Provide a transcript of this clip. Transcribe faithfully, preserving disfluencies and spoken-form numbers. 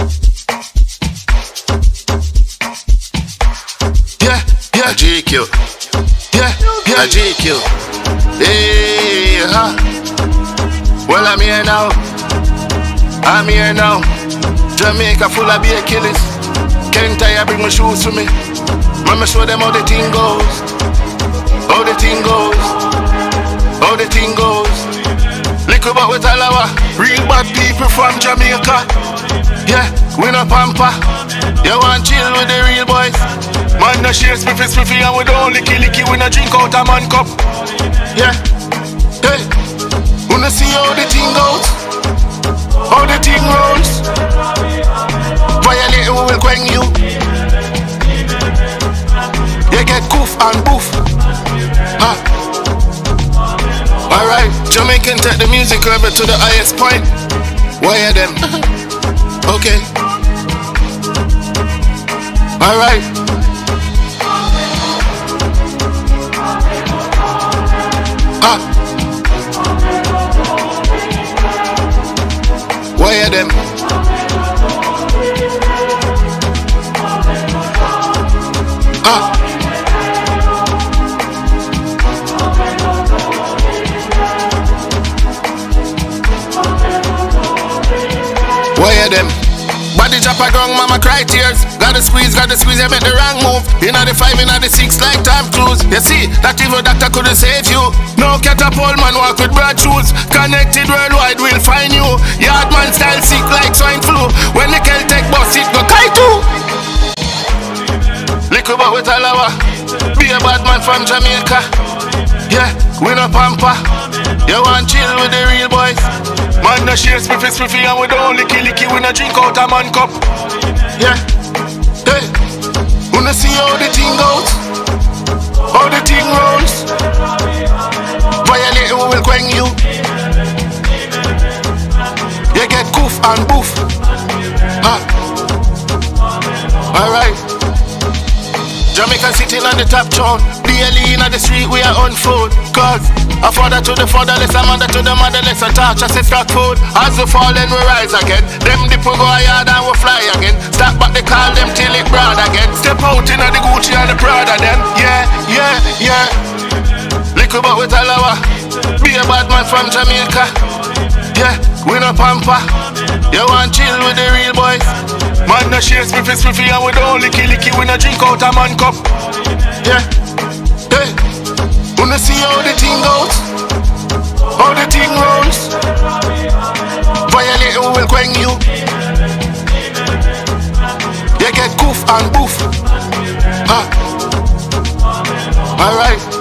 Yeah, yeah, GeeQ. Yeah, yeah, GeeQ. Hey, huh? Well, I'm here now. I'm here now. Jamaica full of beer killers. Can't tire, bring my shoes to me. Mama show them how the thing goes. How the thing goes. How the thing goes. Liquor but with alawa. Real bad people from Jamaica. Yeah, we no pamper. You want chill with the real boys. Man no share spiffy spiffy and we don't licky licky. We no drink out a man cup. Yeah, hey, we no see how the thing goes. How the thing rolls. Violate we will quang you. You get goof and boof. Huh. Alright, Jamaican take the music level to the highest point. Why are them? Okay. Alright. Ah. Why are them? Ah. Why are them? Body drop a gong, mama cry tears. Gotta squeeze, gotta squeeze, I make the wrong move. Inna the five, inna the six, like time cruise. You see, that evil doctor couldn't save you. No catapult man walk with broad shoes. Connected worldwide, we'll find you. Yard man style sick like swine flu. When the Kel take bus, it go kaitu. Liquor but with alawa. Be a bad man from Jamaica. Yeah, we no pamper. You want chill with the real boys. Man no share spiffy spiffy and we don't licky licky. We no drink out a man cup. Yeah, hey, we no see how the thing goes. How the thing rolls. Violate we will quang you. You get goof and boof. Huh. Alright. Jamaican sitting on the top throne. Daily in the street we are on food. Cause a father to the fatherless, a mother to the motherless. A torch a stock food. As we fall then we rise again. Them dip we go hard and we fly again. Stop back they call them till it broad again. Step out in the Gucci and the Prada then. Yeah, yeah, yeah. Liquor but with alawa. Be a bad man from Jamaica. Yeah, we no pamper. You want chill with the real boys. Man no share spiffy spiffy and we don't licky licky. We no drink out a man cup. Yeah, hey, we no see how the thing goes. How the thing rolls. Violate we will quang you. You get goof and boof. Huh. Alright.